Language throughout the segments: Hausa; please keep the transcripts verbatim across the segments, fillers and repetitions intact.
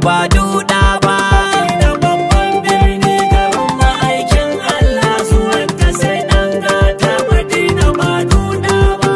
ba duda ba. Madina babban birni garin ma'aikin Allah, zuwanta sai ɗan gata. Madina ba duda ba.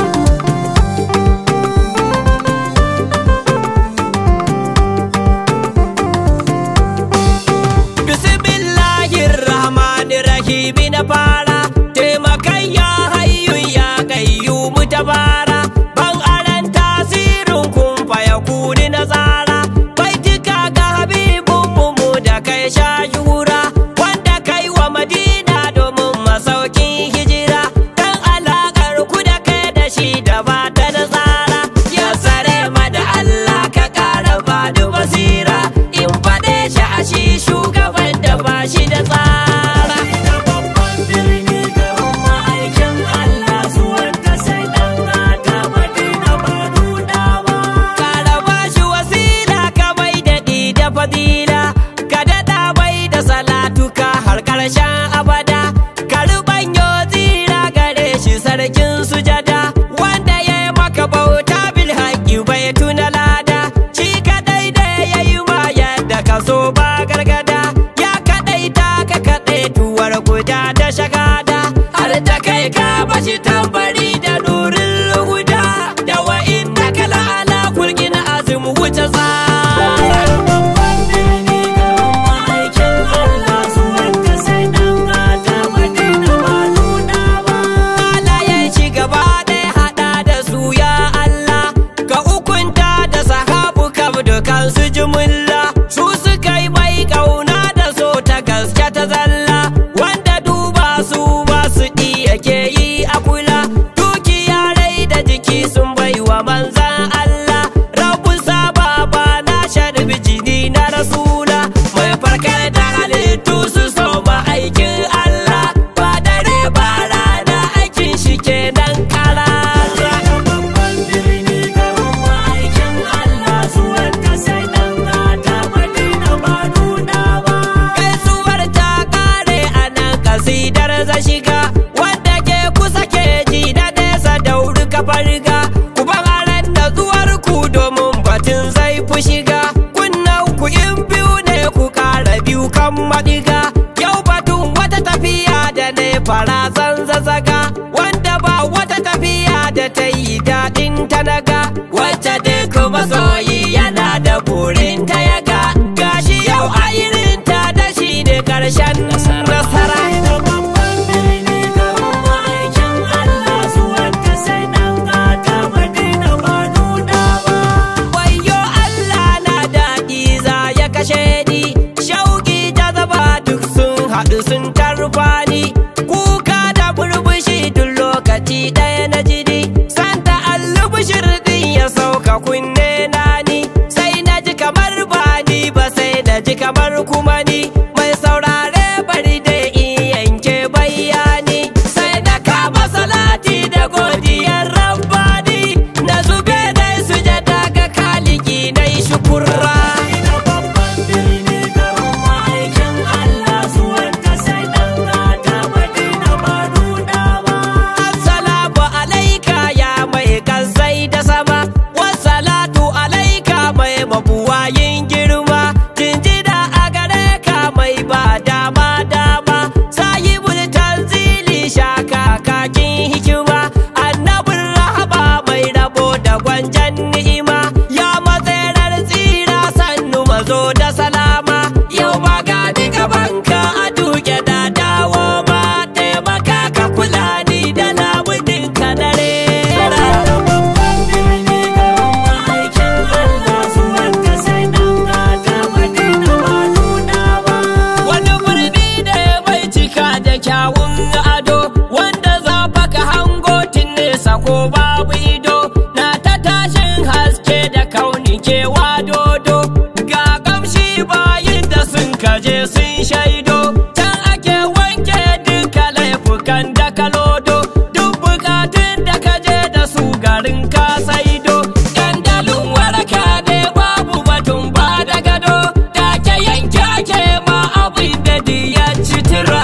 Bismillahirrahmanirrahim na fara, taimakayya hayyun ya qayyumu tabara. Ban aran tasirin kun faya kuni na tsara, baitika ga habibunmu mu da kai sha shura, wanda kai wa Madina domin masaukin hijira. Dan alaƙar ku da kai da shi da ba ta da tsara, ya tsare mada Allah ka ƙara ba da basira, in faɗe shi a shi shugaban da ba shi da tsara. Madina babban birni garin ma'aikin Allah, zuwanta sai ɗan gata. Madina ba duda ba. Kara ba shi wasila ka bai daɗi da fadila, ka daɗa bai da salatuka har ƙarshen abada. Ka ruɓanyo tsira gare shi sarkin sujada, wanda ya yi maka bauta bil haƙƙi bai tuna lada. Shi kaɗai da ya yi ma yadda ka so ba gargada, ya kaɗai ta ka kaɗai tuwar guda da shagada, har ta kai ka bashi tambari da nurin ruguda, da wa'in na kala ala kulkin azum wuce tsara. Babban birni garin ma'aikin Allah, zuwanta sai ɗan gata. Madina ba duda ba. Halayen shi gaba ɗaya haɗa da su ya Allah, ka hukunta da sahabu kam dukansu jumulla, su suka yi mai ƙauna da so ta gaske ta zalla, wanda duba su ba su iya ke yi a kula. Dukiya rai da jiki sun bai wa manzan Allah, rabun saba ba na sharbi jini na rasula, mai farkar da halittu su so ma aikin Allah, ba dare ba rana aikin shi kenan karara. Babban birni garin ma'aikin Allah, zuwanta sai ɗan gata. Madina ba duda ba. Gaisuwar ta kare a nan kasidar za shiga, wanda ke kusa ke ji da nesa da wuri ka farga, ku ban aran da zuwar ku domin batun zai fi shiga. Kunnan ku in biyu ne ku kara biyu kan madiga, yau batun wata tafiya da ne fara zazzaga, wanda ba wata tafiya da ta yi daɗin ta naga, wacce duk masoyi yana da burin ta yaga, gashi yau a irin ta da shi ne ƙarshen nasara. Madina babban birni garin ma'aikin Allah, zuwanta sai ɗan gata. Madina ba duda ba. Wayo Allah na daɗi za ya kashe ni, shauƙi ta zaba duk sun haɗu sun tarfani, kuka da burbushi duk lokaci ɗaya na jini, santa allubishir ɗin ya sauka kunne na ni, sai na ji kamar ba ni ba sai na ji kamar kuma ni, mai saurare bari dai in yanke bayani, sai na kama salati da godiyar rabbani, na zube dai sujada ga kaliki na yi shukurra. Madina babban birni garin ma'aikin Allah, zuwanta sai ɗan gata. Madina ba duda ba. Assalamu alaika ya mai kasai da sama, wassalatu alaika mai mabuwayin girma, jinjina a gare ka mai ba dama dama, sahibul tanzili shaka kakin hikima, annabin rahama mai rabo da gwanjan ni'ima, ya matsayarar tsira sannu mazo da salama, yau ma gani gabanka a duke da dawo ma, taimaka ka kula ni da labudin ka dare. Madina babban birni garin ma'aikin Allah, zuwanta sai ɗan gata. Madina ba duda ba. Wani birni da ya bai cika da kyawun ado, wanda za ka hango tun nesa ko babu ido, na ta tashin haske da kauni kewa dodo, ga kamshi bayin da sun kaje sun shaido, can ake wanke duka laifukan da ka lodo, duk bukatun da ka je da su garin ka saido, dandalin waraka ne babu batun ba da gado, da ke yanke ake ma abin da diya citira.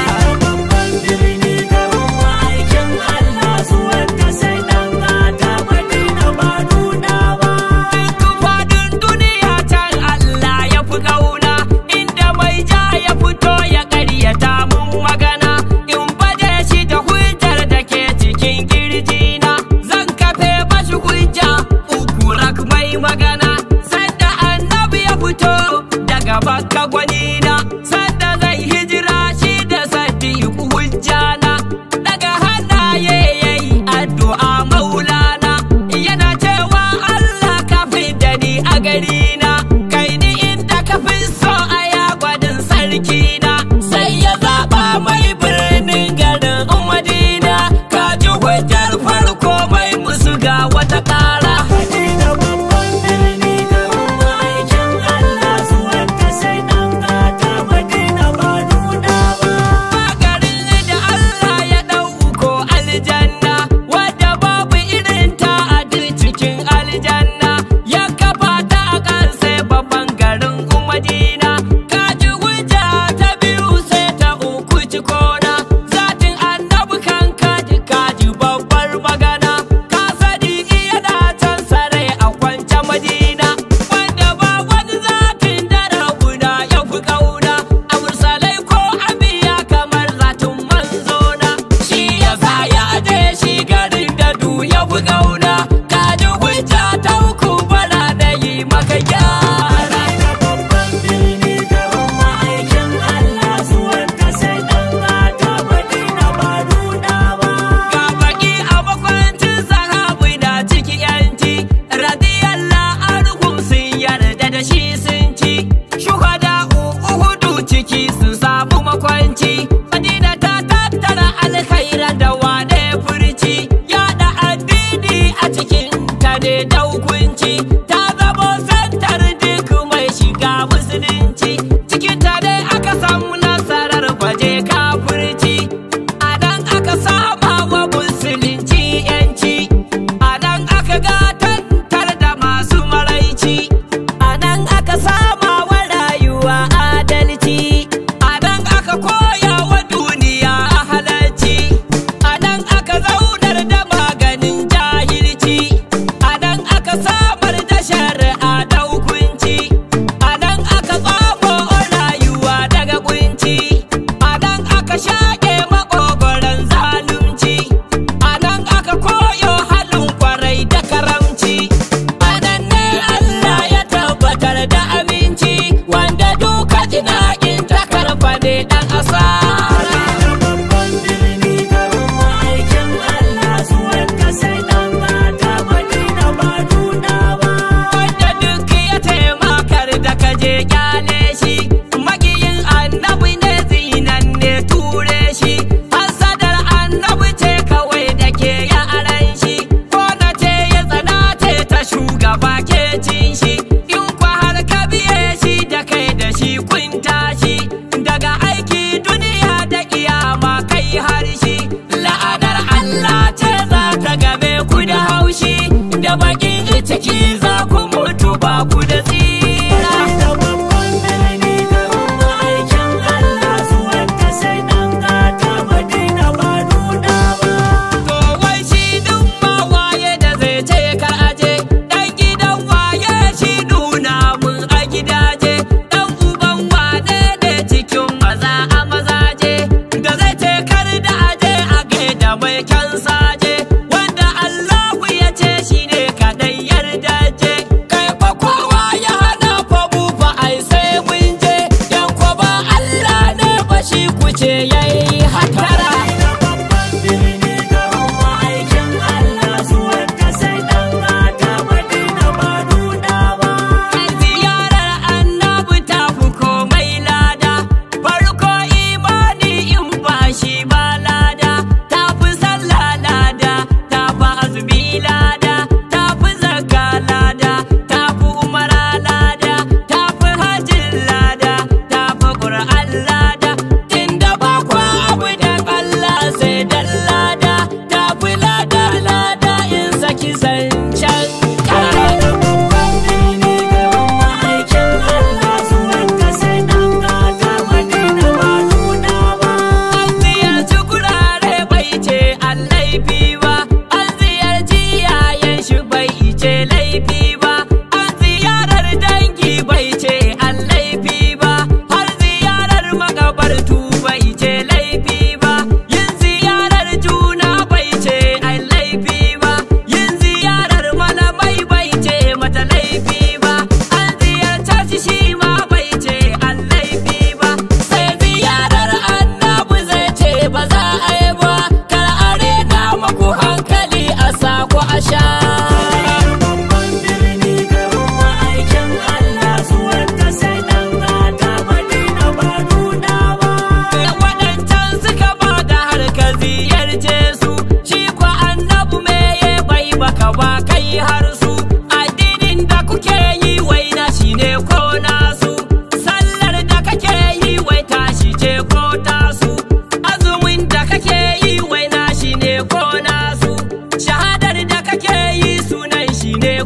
Babban birni garin ma'aikin Allah, zuwanta sai ɗan gata. Madina ba duda ba. Duk faɗin duniya can Allah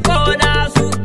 ko nasu